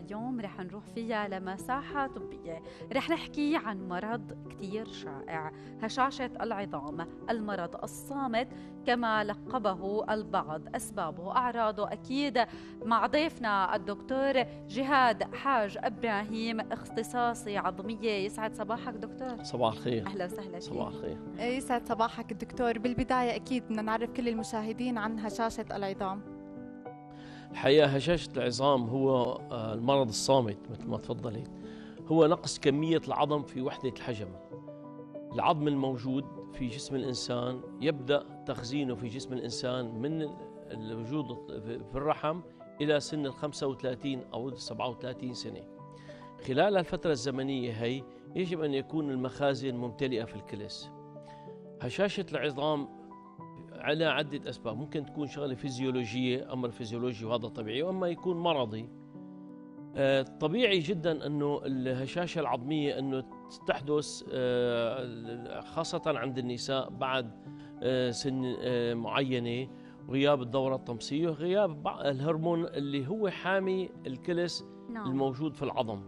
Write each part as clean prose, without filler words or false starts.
اليوم رح نروح فيها لمساحة طبية. رح نحكي عن مرض كتير شائع، هشاشة العظام، المرض الصامت كما لقبه البعض. أسبابه، أعراضه، أكيد مع ضيفنا الدكتور جهاد حاج إبراهيم، اختصاصي عظمية. يسعد صباحك دكتور. صباح الخير. أهلا وسهلا فيك. صباح الخير. يسعد صباحك الدكتور. بالبداية أكيد بدنا نعرف كل المشاهدين عن هشاشة العظام. الحقيقة هشاشة العظام هو المرض الصامت مثل ما تفضلت، هو نقص كمية العظم في وحدة الحجم. العظم الموجود في جسم الإنسان يبدأ تخزينه في جسم الإنسان من الوجود في الرحم إلى سن 35 أو 37 سنة. خلال الفترة الزمنية هي يجب أن يكون المخازن ممتلئة في الكلس. هشاشة العظام على عدة أسباب، ممكن تكون شغلة فيزيولوجية، أمر فيزيولوجي وهذا طبيعي، وأما يكون مرضي. طبيعي جدا أنه الهشاشة العظمية أنه تحدث خاصة عند النساء بعد سن معينة، غياب الدورة الطمسية وغياب الهرمون اللي هو حامي الكلس الموجود في العظم.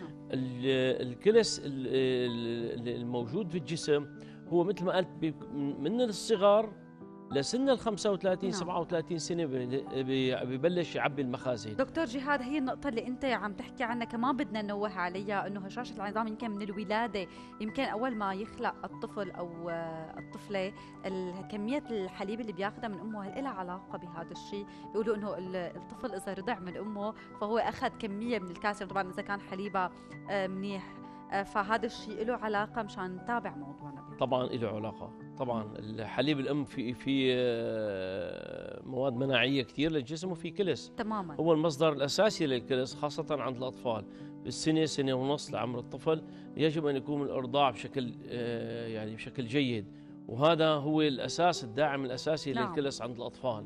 الكلس الموجود في الجسم هو مثل ما قلت من الصغر لسن 35 37 سنة ببلش يعبي المخازن. دكتور جهاد، هي النقطة اللي أنت عم تحكي عنها كمان بدنا ننوه عليها، إنه هشاشة العظام يمكن من الولادة، يمكن أول ما يخلق الطفل أو الطفلة كمية الحليب اللي بياخذها من أمه هل لها علاقة بهذا الشيء؟ بيقولوا إنه الطفل إذا رضع من أمه فهو أخذ كمية من الكالسيوم، طبعا إذا كان حليبها منيح، فهذا الشيء له علاقة مشان نتابع موضوعنا. طبعا له علاقة، طبعا الحليب الأم في مواد مناعية كثير للجسم وفي كلس تماما، هو المصدر الأساسي للكلس خاصة عند الأطفال. بالسنة سنة ونص لعمر الطفل يجب أن يكون الإرضاع بشكل جيد، وهذا هو الأساس، الداعم الأساسي للكلس عند الأطفال.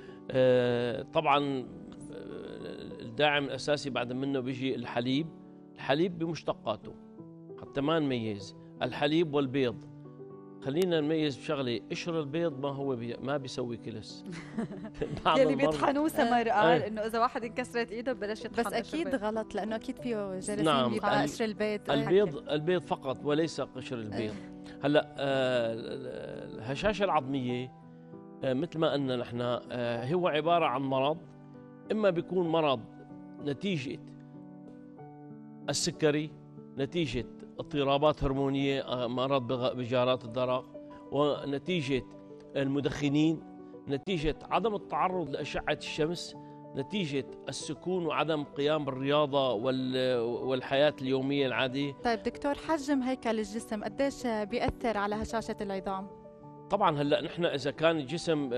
طبعا الداعم الأساسي بعد منه بيجي الحليب بمشتقاته حتى ما نميز الحليب والبيض. خلينا نميز بشغله، قشر البيض ما بيسوي كلس. اللي بيطحنوه سمر قال انه اذا واحد انكسرت ايده ببلش يطحن، بس اكيد غلط لانه اكيد فيه جراثيم. نعم، بيبقى قشر البيض. البيض فقط وليس قشر البيض. هلا الهشاشة العظمية مثل ما قلنا نحن هو عبارة عن مرض، اما بيكون مرض نتيجة السكري، نتيجة اضطرابات هرمونية، مرض بجارات الدرق، ونتيجة المدخنين، نتيجة عدم التعرض لأشعة الشمس، نتيجة السكون وعدم القيام بالرياضة والحياة اليومية العادية. طيب دكتور، حجم هيكل الجسم قديش بيأثر على هشاشة العظام؟ طبعا هلا نحن اذا كان الجسم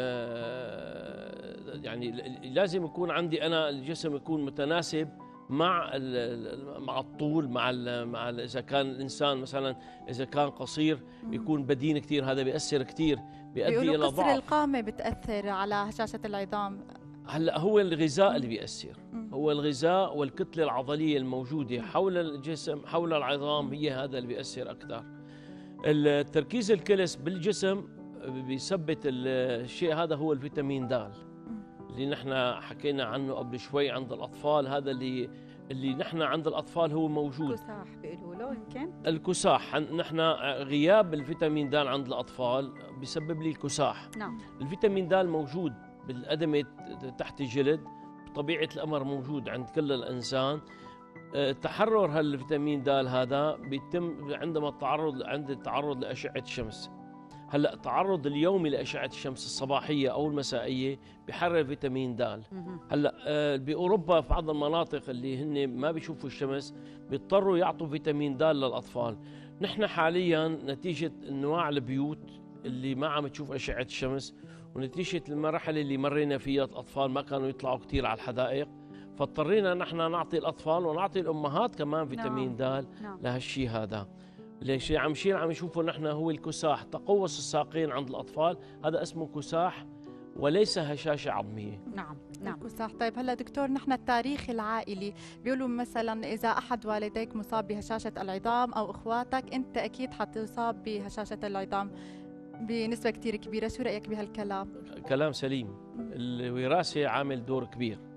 يعني لازم يكون عندي انا الجسم يكون متناسب مع الطول، مع اذا كان الانسان مثلا اذا كان قصير يكون بدين كثير، هذا بيأثر كثير، بيؤدي الى ضعف. قصر القامة بتأثر على هشاشة العظام. هلا هو الغذاء اللي بيأثر، هو الغذاء والكتلة العضلية الموجودة حول الجسم حول العظام، هي هذا اللي بيأثر أكثر. التركيز الكلس بالجسم بيثبت الشيء هذا هو الفيتامين د اللي نحن حكينا عنه قبل شوي عند الأطفال. هذا اللي نحن عند الأطفال هو موجود. الكساح بيقولوا له، يمكن الكساح، نحن غياب الفيتامين د عند الأطفال بيسبب لي الكساح. نعم. الفيتامين د موجود بالأدمة تحت الجلد، بطبيعة الأمر موجود عند كل الإنسان. تحرر هالفيتامين د هذا بيتم عندما عند التعرض لأشعة الشمس. هلا التعرض اليومي لأشعة الشمس الصباحية أو المسائية بيحرر فيتامين د. هلا بأوروبا في بعض المناطق اللي هن ما بيشوفوا الشمس بيضطروا يعطوا فيتامين د للأطفال. نحن حاليا نتيجة انواع البيوت اللي ما عم تشوف أشعة الشمس، ونتيجة المرحلة اللي مرينا فيها الأطفال ما كانوا يطلعوا كثير على الحدائق، فاضطرينا نحن نعطي الأطفال ونعطي الأمهات كمان فيتامين د لهالشيء هذا. ليش عم يشوفوا نحن هو الكساح، تقوس الساقين عند الأطفال، هذا اسمه كساح وليس هشاشة عظمية. نعم. الكساح. طيب هلا دكتور، نحن التاريخ العائلي بيقولوا مثلا إذا أحد والديك مصاب بهشاشة العظام أو إخواتك أنت أكيد حتصاب بهشاشة العظام بنسبة كتير كبيرة. شو رأيك بهالكلام؟ كلام سليم. الوراثة عامل دور كبير.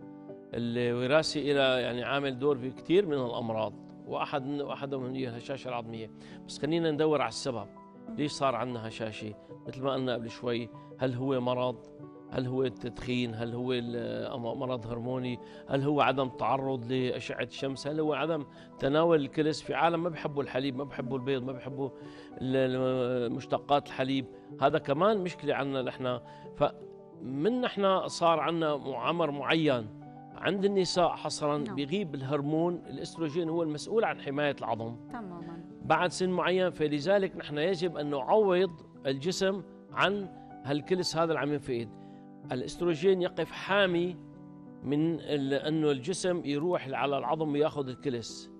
الوراثي إلى يعني عامل دور في كثير من الأمراض، واحدهم هي الهشاشة العظمية. بس خلينا ندور على السبب ليش صار عندنا هشاشة. مثل ما قلنا قبل شوي، هل هو مرض؟ هل هو التدخين؟ هل هو مرض هرموني؟ هل هو عدم تعرض لأشعة الشمس؟ هل هو عدم تناول الكلس؟ في عالم ما بيحبوا الحليب، ما بيحبوا البيض، ما بيحبوا مشتقات الحليب. هذا كمان مشكلة عندنا نحن. فمن نحن صار عندنا عمر معين عند النساء حصرا بيغيب الهرمون الاستروجين، هو المسؤول عن حماية العظم تماما بعد سن معين. فلذلك نحن يجب أن نعوض الجسم عن هالكلس هذا اللي عم ينفقد. الاستروجين يقف حامي من انه الجسم يروح على العظم وياخذ الكلس.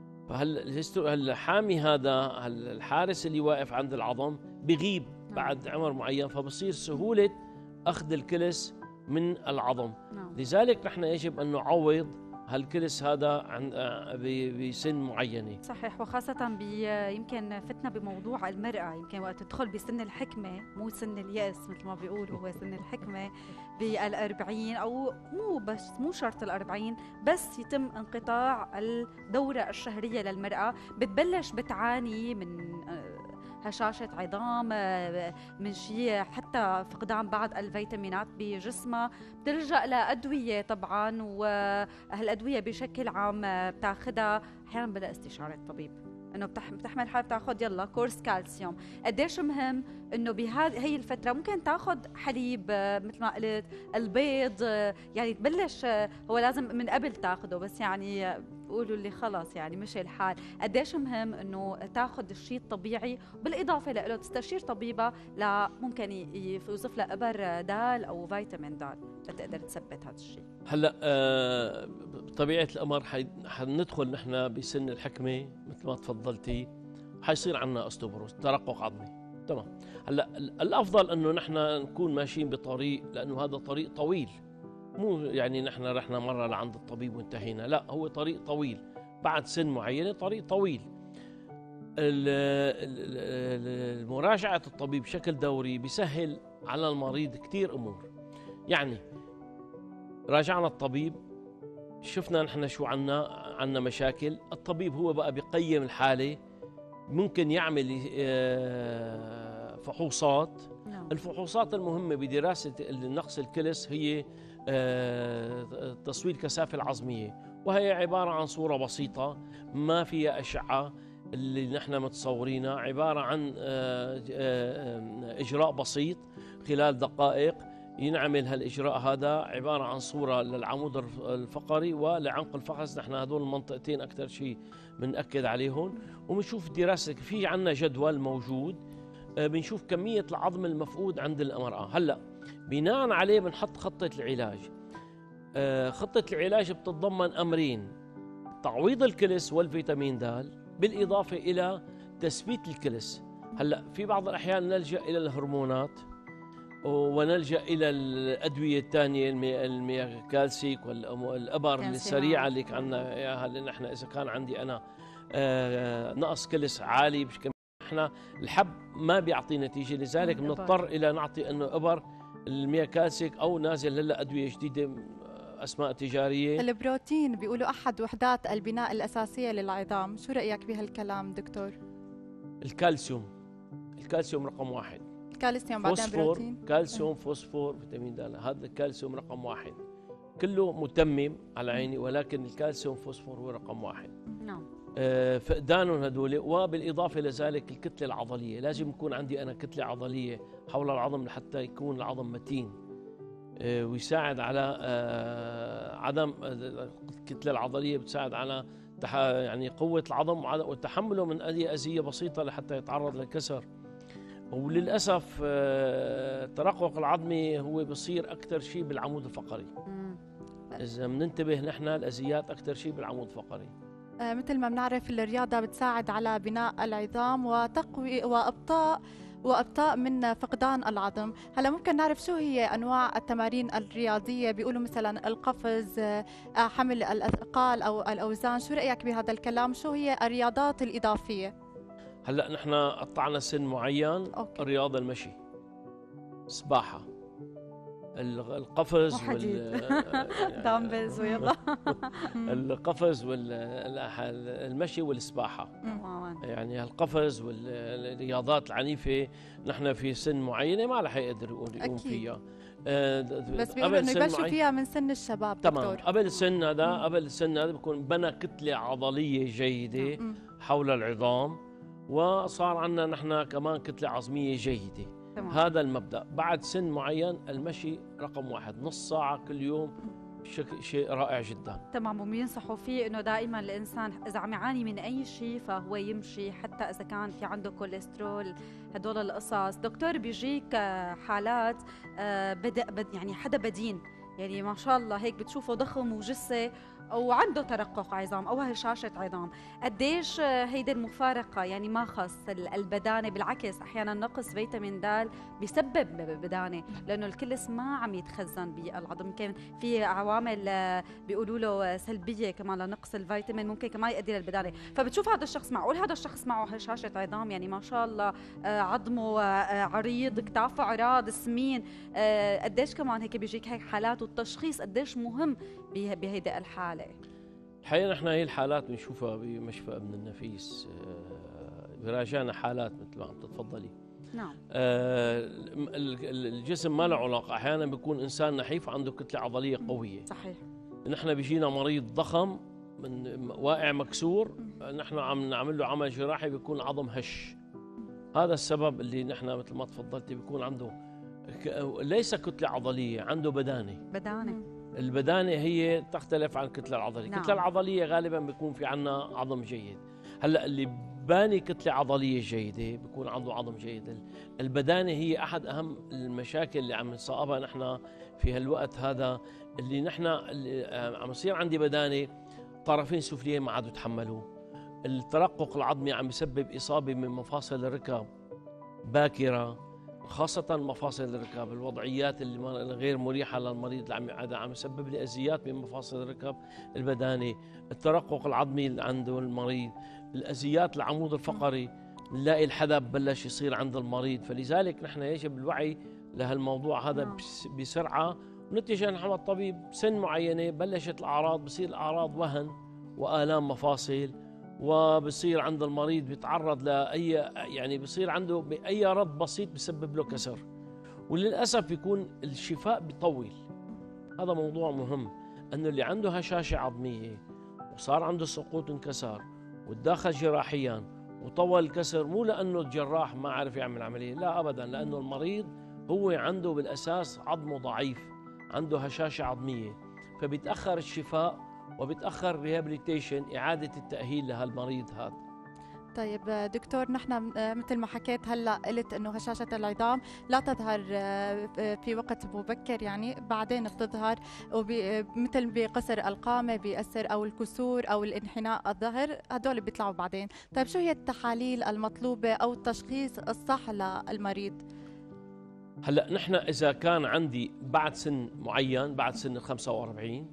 فالحامي هذا الحارس اللي واقف عند العظم بيغيب بعد عمر معين، فبصير سهولة أخذ الكلس من العظم. لذلك نحن يجب أن نعوض هالكلس هذا بسن معينة. صحيح، وخاصة يمكن فتنا بموضوع المرأة، يمكن وقت تدخل بسن الحكمة، مو سن اليأس مثل ما بيقولوا، هو سن الحكمة بال40، أو مو شرط ال40، بس يتم انقطاع الدورة الشهرية للمرأة، بتبلش بتعاني من هشاشة عظام، من شيء حتى فقدان بعض الفيتامينات بجسمها، بتلجأ لأدوية طبعا، وهالأدوية بشكل عام بتاخدها أحيانا بلا استشارة طبيب، انه بتحمل حالة بتاخد يلا كورس كالسيوم. قديش مهم انه بهي الفترة ممكن تاخد حليب مثل ما قلت، البيض، يعني تبلش هو لازم من قبل تاخده، بس يعني بيقولوا اللي خلص يعني مشي الحال. قديش مهم انه تاخذ الشيء الطبيعي، بالاضافه له تستشير طبيبه ممكن يوصف لها ابر دال او فيتامين دال لتقدر تثبت هذا الشيء. هلا بطبيعه الامر حندخل نحن بسن الحكمه مثل ما تفضلتي، حيصير عندنا اوستوبروز، ترقق عظمي. تمام. هلا الافضل انه نحن نكون ماشيين بطريق، لانه هذا طريق طويل، مو يعني نحن رحنا مرة لعند الطبيب وانتهينا، لا، هو طريق طويل. بعد سن معينة طريق طويل. مراجعة الطبيب بشكل دوري بيسهل على المريض كتير أمور. يعني راجعنا الطبيب، شفنا نحن شو عنا مشاكل، الطبيب هو بقى بيقيم الحالة، ممكن يعمل فحوصات. الفحوصات المهمة بدراسة نقص الكلس هي تصوير الكثافة العظمية، وهي عبارة عن صورة بسيطة ما فيها أشعة اللي نحن متصورينها، عبارة عن إجراء بسيط خلال دقائق ينعمل هالإجراء هذا، عبارة عن صورة للعمود الفقري ولعنق الفخذ. نحن هذول المنطقتين أكثر شيء بنأكد عليهم، وبنشوف دراسة في عنا جدول موجود بنشوف كمية العظم المفقود عند المرأة. هلأ بناء عليه بنحط خطة العلاج. خطة العلاج بتتضمن أمرين: تعويض الكلس والفيتامين د، بالإضافة إلى تثبيت الكلس. هلأ في بعض الأحيان نلجأ إلى الهرمونات ونلجأ إلى الأدوية الثانية، المياكالسيك والأبر السريعة اللي عندنا إياها، لأن نحن إذا كان عندي أنا نقص كلس عالي احنا الحب ما بيعطي نتيجه، لذلك بنضطر الى نعطي انه ابر المياكالسيك او نازل هلا ادويه جديده اسماء تجاريه. البروتين بيقولوا احد وحدات البناء الاساسيه للعظام، شو رايك بهالكلام دكتور؟ الكالسيوم رقم واحد. الكالسيوم بعدين بروتين، كالسيوم، فوسفور، فيتامين د، هذا الكالسيوم رقم واحد. كله متمم على عيني، ولكن الكالسيوم فوسفور هو رقم واحد. نعم. فقدانهم هدول، وبالإضافة لذلك الكتلة العضلية، لازم يكون عندي أنا كتلة عضلية حول العظم لحتى يكون العظم متين، ويساعد على عدم الكتلة العضلية، بتساعد على يعني قوة العظم وتحمله من أي أذية بسيطة لحتى يتعرض للكسر. وللأسف الترقق العظمي هو بصير أكثر شيء بالعمود الفقري. إذا بننتبه نحن الأذيات أكثر شيء بالعمود الفقري. مثل ما بنعرف الرياضة بتساعد على بناء العظام وتقوي وابطاء من فقدان العظم. هلا ممكن نعرف شو هي انواع التمارين الرياضية؟ بيقولوا مثلا القفز، حمل الاثقال او الاوزان، شو رأيك بهذا الكلام؟ شو هي الرياضات الإضافية؟ هلا نحن قطعنا سن معين. الرياضة المشي، سباحة، القفز دامبلز ويلا القفز والمشي والسباحة. يعني القفز والرياضات العنيفة نحن في سن معينة ما رح يقدر يقوم فيها. بس بيقولوا انه يبلشوا فيها من سن الشباب. تمام. قبل السن هذا بيكون بنى كتلة عضلية جيدة حول العظام، وصار عندنا نحن كمان كتلة عظمية جيدة. تمام. هذا المبدأ. بعد سن معين المشي رقم 1 نص ساعة كل يوم، شيء رائع جدا. تمام. وبينصحوا فيه انه دائما الانسان اذا عم يعاني من اي شيء فهو يمشي، حتى اذا كان في عنده كوليسترول، هدول القصص. دكتور بيجيك حالات يعني حدا بدين، يعني ما شاء الله هيك بتشوفه ضخم وجثه وعنده ترقق عظام او هشاشه عظام، قديش هيدي المفارقه يعني ما خص البدانه، بالعكس احيانا نقص فيتامين د بيسبب بدانه، لانه الكلس ما عم يتخزن بالعظم. يمكن في عوامل بيقولوا له سلبيه كمان لنقص الفيتامين ممكن كمان يؤدي للبدانه. فبتشوف هذا الشخص، معقول هذا الشخص معه هشاشه عظام، يعني ما شاء الله عظمه عريض، كتافه عراض، سمين، قديش كمان هيك بيجيك هيك حالات، والتشخيص قديش مهم بهيدي الحاله. الحقيقة نحن هي الحالات بنشوفها بمشفى ابن النفيس، براجعنا حالات مثل ما عم تتفضلي. نعم. الجسم ما له علاقة، أحيانا بيكون إنسان نحيف عنده كتلة عضلية قوية. صحيح. نحن بيجينا مريض ضخم من واقع مكسور، نحن عم نعمل له عمل جراحي بيكون عظم هش. هذا السبب اللي نحن مثل ما تفضلتي بيكون عنده ليس كتلة عضلية، عنده بدانة. البدانة هي تختلف عن الكتلة العضلية. نعم. الكتلة العضلية غالبا بيكون في عنا عظم جيد. هلا اللي باني كتلة عضلية جيدة بيكون عنده عظم جيد. البدانة هي أحد أهم المشاكل اللي عم نصابها نحن في هالوقت هذا، اللي نحن عم يصير عندي بدانة طرفين سفليين ما عادوا يتحملوا. الترقق العظمي عم يسبب إصابة من مفاصل الركب باكرة، خاصة مفاصل الركب، الوضعيات اللي غير مريحة للمريض اللي عم يسبب لي أذيات من مفاصل الركب، البدانة، الترقق العظمي اللي عنده المريض، الأذيات العمود الفقري، نلاقي الحدب بلش يصير عند المريض. فلذلك نحن يجب الوعي لهالموضوع هذا بسرعة، ونتيجة نحن الطبيب سن معينة بلشت الأعراض، بصير الأعراض وهن وآلام مفاصل، وبصير عند المريض بيتعرض لأي يعني بصير عنده أي رد بسيط بسبب له كسر، وللأسف يكون الشفاء بيطول. هذا موضوع مهم، أنه اللي عنده هشاشة عظمية وصار عنده سقوط انكسار وتداخل جراحيا وطول الكسر، مو لأنه الجراح ما عرف يعمل عملية، لا أبدا، لأنه المريض هو عنده بالأساس عظمه ضعيف، عنده هشاشة عظمية، فبيتأخر الشفاء وبتأخر ريهابيليتيشن، إعادة التأهيل لهالمريض هذا. طيب دكتور، نحن مثل ما حكيت هلا قلت انه هشاشة العظام لا تظهر في وقت مبكر، يعني بعدين بتظهر، مثل بقصر القامة بيأثر، او الكسور او الانحناء الظهر، هدول بيطلعوا بعدين. طيب شو هي التحاليل المطلوبة او التشخيص الصح للمريض؟ هلا نحن إذا كان عندي بعد سن معين، بعد سن 45،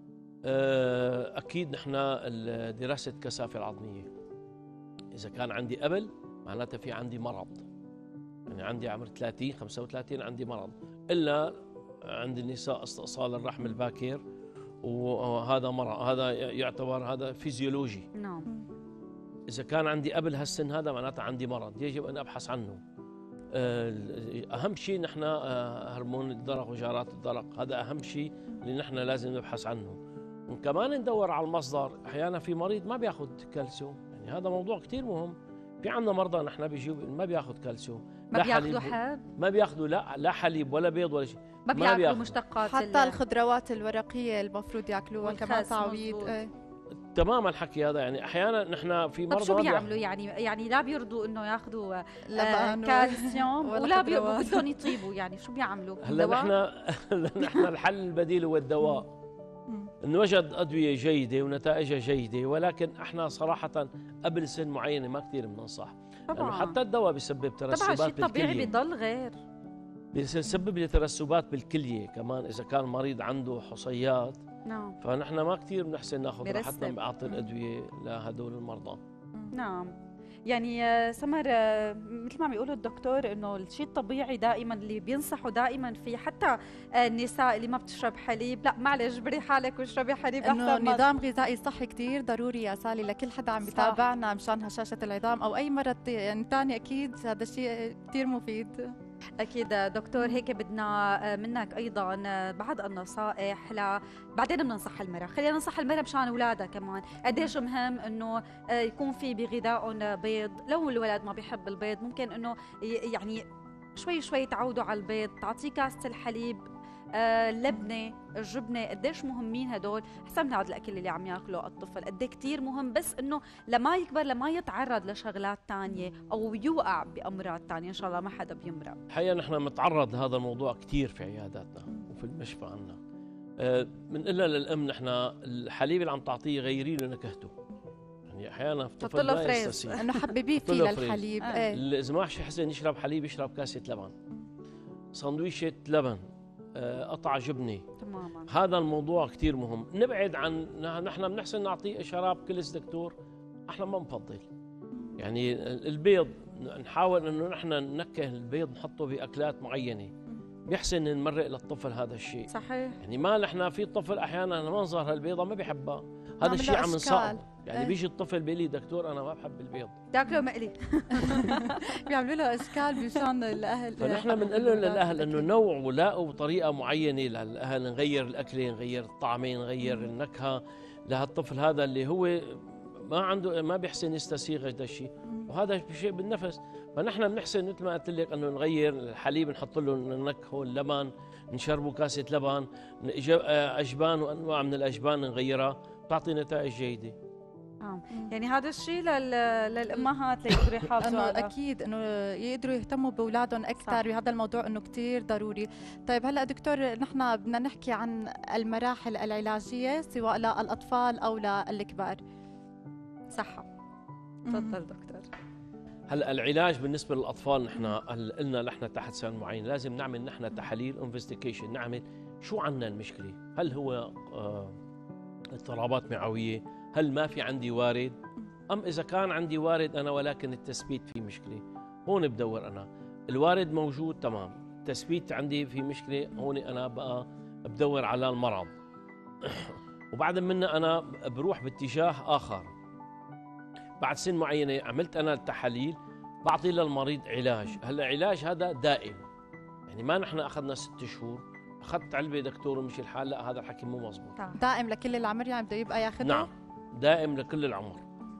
أكيد نحن دراسة كثافة العظمية. إذا كان عندي قبل معناتها في عندي مرض، يعني عندي عمر 30 35 عندي مرض، إلا عند النساء استئصال الرحم الباكر، وهذا مرض، هذا يعتبر هذا فيزيولوجي. نعم. إذا كان عندي قبل هالسن هذا معناتها عندي مرض يجب أن أبحث عنه. أهم شيء نحن هرمون الدرق وجارات الدرق، هذا أهم شيء اللي نحن لازم نبحث عنه. وكمان ندور على المصدر. أحيانا في مريض ما بياخذ كالسيوم، يعني هذا موضوع كتير مهم. في عندنا مرضى نحن بيجوا ما بياخذ كالسيوم، ما بياخذوا حب، ما بياخذوا لا حليب ولا بيض ولا شيء، ما بياكلوا مشتقات، حتى الخضروات الورقية المفروض ياكلوها كمان تعويض. تماما الحكي هذا. يعني احيانا نحن في مرضى شو بيعملوا؟ يعني لا بيرضوا انه ياخذوا كالسيوم ولا بدهم يطيبوا، يعني شو بيعملوا؟ هلا نحن الحل البديل هو الدواء. نوجد أدوية جيدة ونتائجها جيدة، ولكن احنا صراحة قبل سن معينة ما كثير بننصح، لأنه حتى الدواء بيسبب ترسبات بالكلية. طبعا الشيء الطبيعي بيضل غير، بيسبب لي ترسبات بالكلية كمان إذا كان المريض عنده حصيات. نعم. فنحن ما كثير بنحسن ناخذ راحتنا بأعطي الأدوية لهدول المرضى. نعم. يعني سمر، مثل ما عم يقولوا الدكتور انه الشيء الطبيعي دائما اللي بينصحوا دائما فيه حتى النساء اللي ما بتشرب حليب، لا معلش اجبري حالك واشربي حليب انه احسن. نظام غذائي صحي كتير ضروري يا سالي لكل حدا عم بيتابعنا مشان هشاشة العظام او اي مرض يعني ثاني، اكيد هذا الشيء كثير مفيد. أكيد دكتور، هيك بدنا منك أيضا بعض النصائح بعدين بننصح المرأة، خلينا ننصح المرأة مشان أولادها كمان، قديش مهم إنه يكون في بغذائهم بيض، لو الولد ما بيحب البيض ممكن إنه يعني شوي شوي تعودوا على البيض، تعطيه كاسة الحليب، اللبنه، الجبنه، قديش مهمين هدول، احسن من هذا الاكل اللي عم ياكله الطفل، قد كثير مهم، بس انه لما يكبر لما يتعرض لشغلات ثانيه او يوقع بامراض ثانيه، ان شاء الله ما حدا بيمرض. الحقيقه نحن متعرض لهذا الموضوع كثير في عياداتنا وفي المشفى عنا. بنقول للام نحن الحليب اللي عم تعطيه غيري له نكهته، يعني احيانا الطفل ما يستسيغ انه حببيه فيه للحليب. اذا ما حسن يشرب حليب يشرب كاسه لبن، سندويشة لبن، قطع جبنه. تماما. هذا الموضوع كثير مهم، نبعد عن نحن بنحسن نعطيه شراب كلس دكتور، احنا ما بنفضل. يعني البيض نحاول انه نحن ننكه البيض نحطه باكلات معينه، بيحسن نمرق للطفل هذا الشيء. صحيح. يعني ما نحن في طفل احيانا منظر هالبيضه ما بيحبها، هذا الشيء عم نصاب. يعني بيجي الطفل بيقول لي دكتور انا ما بحب البيض، تاكله مقلي. بيعملوا له اشكال مشان الاهل. فنحن بنقول لهم للاهل انه نوعوا لاقوا طريقه معينه للاهل، نغير الاكله، نغير الطعمه، نغير النكهه لهالطفل هذا اللي هو ما بيحسن يستسيغ هذا الشيء، وهذا شيء بالنفس. فنحن بنحسن مثل ما قلت لك انه نغير الحليب، نحط له النكهه، اللبن نشربه كاسه لبن، اجبان وانواع من الاجبان نغيرها، بتعطي نتائج جيده. يعني هذا الشيء للامهات ليقدروا يحافظوا انه اكيد انه يقدروا يهتموا باولادهم اكثر، وهذا الموضوع انه كثير ضروري. طيب هلا دكتور، نحن بدنا نحكي عن المراحل العلاجيه سواء للاطفال او للكبار. صحه. تفضل دكتور. هلا العلاج بالنسبه للاطفال نحن قلنا نحن تحت سن معين لازم نعمل نحن تحاليل انفستيجيشن، نعمل شو عندنا المشكله، هل هو اضطرابات معويه، هل ما في عندي وارد، ام اذا كان عندي وارد انا ولكن التثبيت في مشكله، هون بدور انا. الوارد موجود تمام، التثبيت عندي في مشكله، هون انا بقى بدور على المرض. وبعد منه انا بروح باتجاه اخر، بعد سن معينه عملت انا التحاليل بعطي للمريض علاج. هلا العلاج هذا دائم، يعني ما نحن اخذنا 6 شهور اخذت علبه دكتور ومشي الحال، لا هذا الحكي مو مزبوط. دائم لكل العمر يعني بده يبقى ياخذه؟ نعم دائم لكل العمر.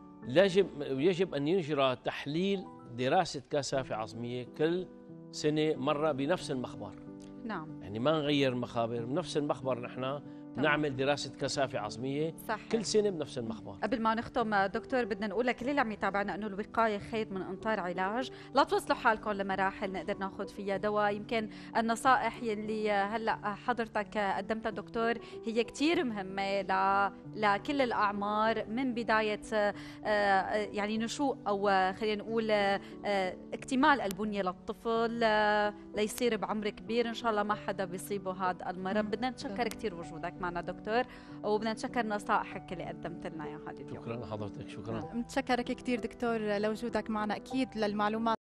يجب ان يجرى تحليل دراسه كثافه عظميه كل سنه مره بنفس المخبر. نعم. يعني ما نغير المخابر، بنفس المخبر نحن نعمل دراسة كثافة عظمية صح. كل سنة بنفس المخبر. قبل ما نختم دكتور بدنا نقول لك اللي عم يتابعنا انه الوقاية خير من انطار علاج، لا توصلوا حالكم لمراحل نقدر ناخذ فيها دواء. يمكن النصائح يلي هلا حضرتك قدمتها دكتور هي كثير مهمة لكل الأعمار، من بداية يعني نشوء أو خلينا نقول اكتمال البنية للطفل ليصير بعمر كبير إن شاء الله ما حدا بيصيبه هذا المرض. بدنا نتشكر كثير وجودك معنا دكتور، وبدنا نتشكر نصائحك اللي قدمت لنا اياها اليوم. شكرا لحضرتك. شكرا. متشكرك كثير دكتور لوجودك معنا، اكيد للمعلومات